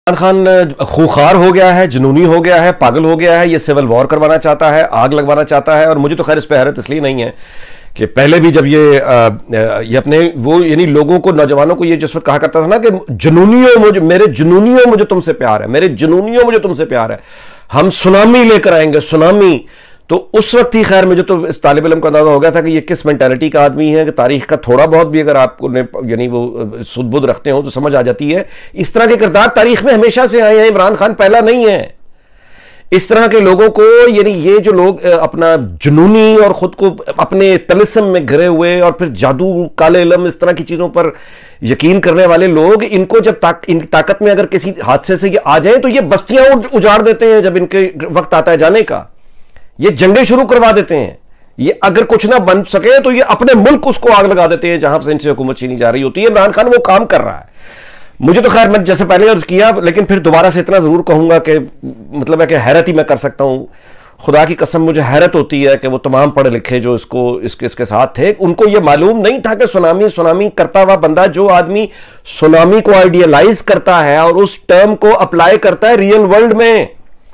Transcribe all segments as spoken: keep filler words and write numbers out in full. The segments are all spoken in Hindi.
इमरान खान खूंखार हो गया है, जुनूनी हो गया है, पागल हो गया है। ये सिविल वॉर करवाना चाहता है, आग लगवाना चाहता है। और मुझे तो खैर इस पर हैरत इसलिए नहीं है कि पहले भी जब ये आ, ये अपने वो यानी लोगों को, नौजवानों को ये जिस वक्त कहा करता था ना कि जुनूनियों मुझे, मेरे जुनूनियों मुझे तुमसे प्यार है, मेरे जुनूनियों मुझे तुमसे प्यार है, हम सुनामी लेकर आएंगे, सुनामी। तो उस वक्त ही खैर मुझे तो इस तालिब इल्म का अंदाजा हो गया था कि ये किस मेंटालिटी का आदमी है, कि तारीख का थोड़ा बहुत भी अगर आपको यानी वो सुध-बुध रखते हो तो समझ आ जाती है। इस तरह के किरदार तारीख में हमेशा से आए हैं, इमरान खान पहला नहीं है। इस तरह के लोगों को, यानी ये जो लोग अपना जुनूनी और खुद को अपने तलिस्म में घिरे हुए और फिर जादू, काले इल्म, इस तरह की चीजों पर यकीन करने वाले लोग, इनको जब ताक, इनकी ताकत में अगर किसी हादसे से ये आ जाए तो ये बस्तियां उजाड़ देते हैं। जब इनके वक्त आता है जाने का, ये जंगें शुरू करवा देते हैं। ये अगर कुछ ना बन सके तो ये अपने मुल्क उसको आग लगा देते हैं जहां से इनसे हुकूमत छीनी जा रही होती है। इमरान खान वो काम कर रहा है। मुझे तो खैर, मैं जैसे पहले अर्ज किया, लेकिन फिर दोबारा से इतना जरूर कहूंगा कि मतलब है कि हैरत ही मैं कर सकता हूं। खुदा की कसम मुझे हैरत होती है कि वो तमाम पढ़े लिखे जो इसको इसके इसके साथ थे, उनको ये मालूम नहीं था कि सुनामी सुनामी करता हुआ बंदा, जो आदमी सुनामी को आइडियलाइज करता है और उस टर्म को अप्लाई करता है रियल वर्ल्ड में,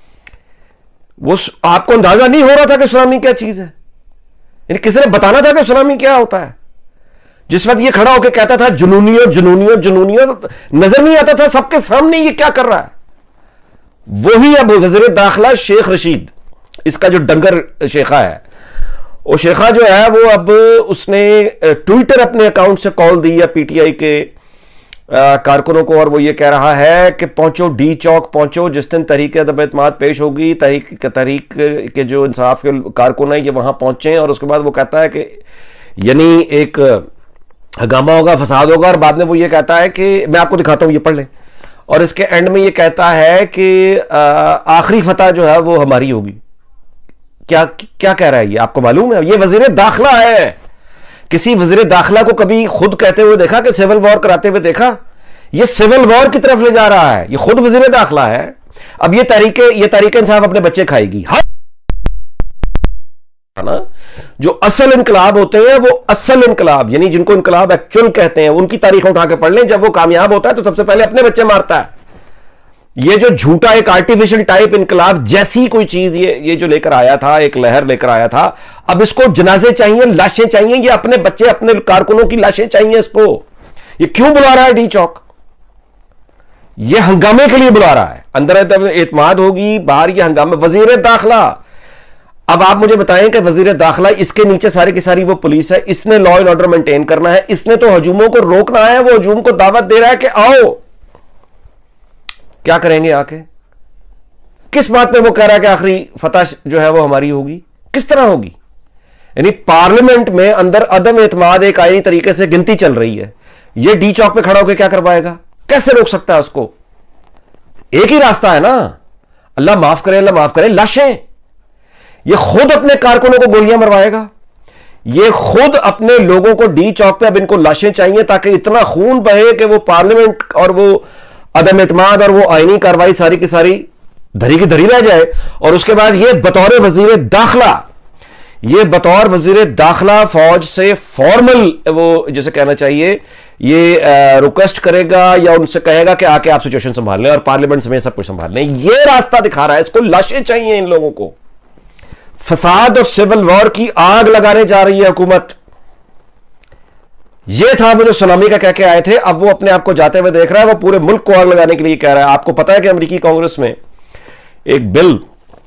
वो आपको अंदाजा नहीं हो रहा था कि सुनामी क्या चीज है। यानी किसी ने बताना था कि सुनामी क्या होता है। जिस वक्त ये खड़ा होकर कहता था जुनूनियो जुनूनियो जुनूनियो, नजर नहीं आता था सबके सामने ये क्या कर रहा है। वही अब वज़ीर दाखिला शेख रशीद, इसका जो डंगर शेखा है, वो शेखा जो है वो अब उसने ट्विटर अपने अकाउंट से कॉल दी है पीटीआई के कारकुनों को, और वो ये कह रहा है कि पहुंचो, डी चौक पहुंचो, जिस दिन तहरीक अदम एतमाद पेश होगी, तहरीक तहरीक के जो इंसाफ के कारकुन है ये वहां पहुंचे। और उसके बाद वो कहता है कि यानी एक हंगामा होगा, फसाद होगा, और बाद में वो ये कहता है कि मैं आपको दिखाता हूं, ये पढ़ लें। और इसके एंड में ये कहता है कि आखिरी फतह जो है वो हमारी होगी। क्या क्या कह रहा है ये, आपको मालूम है? ये वजीर दाखिला है। किसी वजीर दाखिला को कभी खुद कहते हुए देखा कि सिविल वॉर कराते हुए देखा? ये सिविल वॉर की तरफ ले जा रहा है, ये खुद वजीर दाखिला है। अब ये तरीके ये तरीके इंसाफ अपने बच्चे खाएगी। हाँ ना, जो असल इनकलाब होते हैं, वो असल इनकलाब, यानी जिनको इनकलाब एक्चुअल कहते हैं, उनकी तारीख उठा के पढ़ लें। जब वो कामयाब होता है तो सबसे पहले अपने बच्चे मारता है। ये जो झूठा एक आर्टिफिशियल टाइप इनकलाब जैसी कोई चीज ये ये जो लेकर आया था, एक लहर लेकर आया था, अब इसको जनाजे चाहिए, लाशें चाहिए, ये अपने बच्चे, अपने कारकुनों की लाशें चाहिए इसको। ये क्यों बुला रहा है डी चौक? ये हंगामे के लिए बुला रहा है। अंदर एतमाद होगी, बाहर ये हंगामे। वजीर दाखिला, अब आप मुझे बताएं कि वजीर दाखिला, इसके नीचे सारी की सारी वो पुलिस है, इसने लॉ एंड ऑर्डर मेंटेन करना है, इसने तो हजूमों को रोकना है। वो हजूम को दावत दे रहा है कि आओ, क्या करेंगे आके? किस बात पे वो कह रहा है कि आखिरी फतह जो है वो हमारी होगी? किस तरह होगी? यानी पार्लियामेंट में अंदर अदम एतमाद एक आईनी तरीके से गिनती चल रही है। ये डी चौक पे खड़ा होकर क्या करवाएगा? कैसे रोक सकता है उसको? एक ही रास्ता है ना, अल्लाह माफ करे, अल्लाह माफ करे, लाशें। ये खुद अपने कारकुनों को गोलियां मरवाएगा, ये खुद अपने लोगों को डी चौक पे, अब इनको लाशें चाहिए ताकि इतना खून बहे कि वो पार्लियामेंट और वो अदम एतमाद और वो आईनी कार्रवाई सारी की सारी धरी की धरी रह जाए। और उसके बाद ये बतौर वजीर दाखिला, ये बतौर वजीर दाखिला फौज से फॉर्मल, वो जैसे कहना चाहिए, ये रिक्वेस्ट करेगा या उनसे कहेगा कि आके आप सिचुएशन संभाल लें और पार्लियामेंट में सब कुछ संभाल लें। ये रास्ता दिखा रहा है। इसको लाशें चाहिए इन लोगों को। फसाद और सिविल वॉर की आग लगाने जा रही है हुकूमत। ये था वो जो सुनामी का कह के आए थे। अब वो अपने आप को जाते हुए देख रहा है, वो पूरे मुल्क को आग लगाने के लिए कह रहा है। आपको पता है कि अमेरिकी कांग्रेस में एक बिल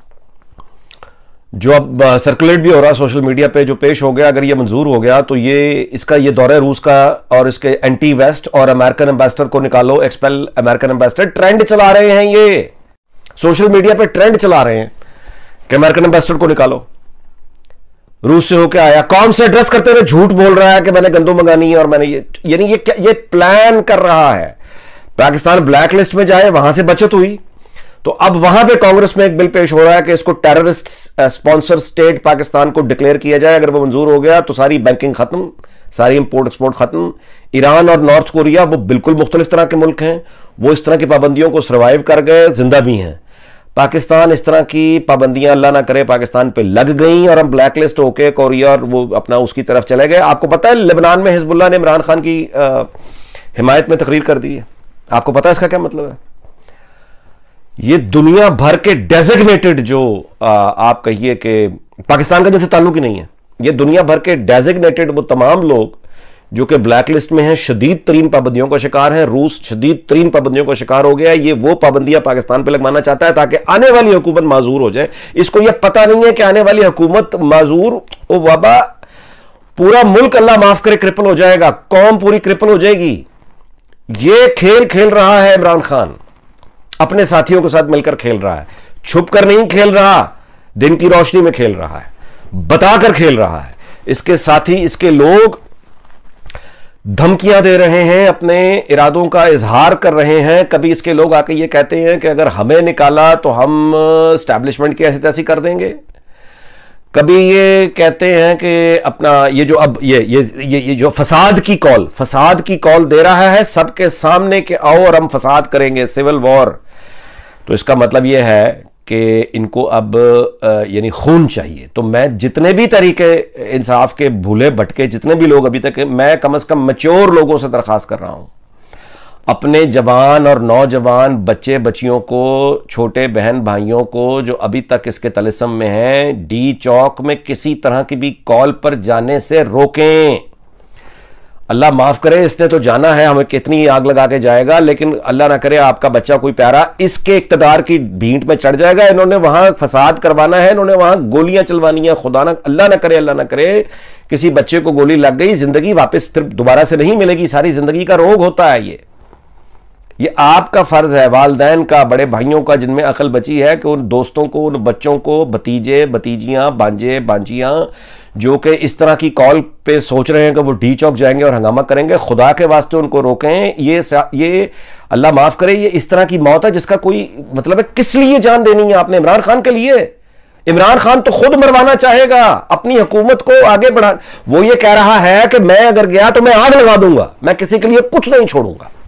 जो अब सर्कुलेट भी हो रहा है सोशल मीडिया पे, जो पेश हो गया, अगर ये मंजूर हो गया तो ये इसका ये दौरे रूस का और इसके एंटी वेस्ट और अमेरिकन एम्बेसडर को निकालो, एक्सपेल अमेरिकन एम्बेसडर, ट्रेंड चला रहे हैं। ये सोशल मीडिया पे ट्रेंड चला रहे हैं कि अमेरिकन एम्बेसडर को निकालो, रूस से होकर आया, कौम से एड्रेस करते हुए झूठ बोल रहा है कि मैंने गंदम मंगानी है और मैंने ये, यानी ये क्या, ये प्लान कर रहा है। पाकिस्तान ब्लैक लिस्ट में जाए, वहां से बचत हुई, तो अब वहां पे कांग्रेस में एक बिल पेश हो रहा है कि इसको टेररिस्ट स्पॉन्सर स्टेट पाकिस्तान को डिक्लेयर किया जाए। अगर वो मंजूर हो गया तो सारी बैंकिंग खत्म, सारी इंपोर्ट एक्सपोर्ट खत्म। ईरान और नॉर्थ कोरिया वो बिल्कुल मुख्तलिफ तरह के मुल्क हैं, वो इस तरह की पाबंदियों को सर्वाइव कर गए, जिंदा भी हैं। पाकिस्तान इस तरह की पाबंदियां, अल्लाह ना करे, पाकिस्तान पे लग गई और हम ब्लैक लिस्ट होके कोरिया और वो अपना उसकी तरफ चले गए। आपको पता है लेबनान में हिजबुल्लाह ने इमरान खान की हिमायत में तकरीर कर दी है। आपको पता है इसका क्या मतलब है? ये दुनिया भर के डेजिग्नेटेड जो आ, आप कहिए कि पाकिस्तान का जैसे ताल्लुक ही नहीं है, ये दुनिया भर के डेजिग्नेटेड वो तमाम लोग जो कि ब्लैक लिस्ट में हैं, शदीद तरीन पाबंदियों का शिकार है। रूस शदीद तरीन पाबंदियों का शिकार हो गया है। ये वो पाबंदियां पाकिस्तान पे लगवाना चाहता है ताकि आने वाली हुकूमत माजूर हो जाए। इसको यह पता नहीं है कि आने वाली हुकूमत माजूर ओ बाबा पूरा मुल्क अल्लाह माफ करे क्रिपल हो जाएगा, कौम पूरी क्रिपल हो जाएगी। ये खेल खेल रहा है इमरान खान, अपने साथियों के साथ मिलकर खेल रहा है। छुप कर नहीं खेल रहा, दिन की रोशनी में खेल रहा है, बताकर खेल रहा है। इसके साथी इसके लोग धमकियां दे रहे हैं, अपने इरादों का इजहार कर रहे हैं। कभी इसके लोग आके ये कहते हैं कि अगर हमें निकाला तो हम एस्टैब्लिशमेंट की ऐसी तैसी कर देंगे। कभी ये कहते हैं कि अपना ये जो अब ये ये ये, ये जो फसाद की कॉल फसाद की कॉल दे रहा है सबके सामने कि आओ और हम फसाद करेंगे, सिविल वॉर। तो इसका मतलब ये है कि इनको अब यानी खून चाहिए। तो मैं जितने भी तरीके इंसाफ के भूले भटके जितने भी लोग अभी तक, मैं कम से कम मैच्योर लोगों से दरखास्त कर रहा हूं, अपने जवान और नौजवान बच्चे बच्चियों को, छोटे बहन भाइयों को जो अभी तक इसके तलिस्म में हैं, डी चौक में किसी तरह की भी कॉल पर जाने से रोकें। अल्लाह माफ करे, इसने तो जाना है, हमें कितनी आग लगा के जाएगा, लेकिन अल्लाह ना करे आपका बच्चा कोई प्यारा इसके इक्तदार की भींट में चढ़ जाएगा। इन्होंने वहां फसाद करवाना है, इन्होंने वहां गोलियां चलवानी है। खुदा ना अल्लाह ना करे अल्लाह ना करे किसी बच्चे को गोली लग गई, जिंदगी वापस फिर दोबारा से नहीं मिलेगी। सारी जिंदगी का रोग होता है ये ये आपका फर्ज है, वालिदैन का, बड़े भाइयों का जिनमें अकल बची है, कि उन दोस्तों को, उन बच्चों को, भतीजे भतीजियां, बांजे बांजियां जो कि इस तरह की कॉल पे सोच रहे हैं कि वो डी चौक जाएंगे और हंगामा करेंगे, खुदा के वास्ते उनको रोकें। ये ये अल्लाह माफ करे, ये इस तरह की मौत है जिसका कोई मतलब है। किस लिए जान देनी है आपने? इमरान खान के लिए? इमरान खान तो खुद मरवाना चाहेगा, अपनी हुकूमत को आगे बढ़ा। वो ये कह रहा है कि मैं अगर गया तो मैं आग लगा दूंगा, मैं किसी के लिए कुछ नहीं छोड़ूंगा।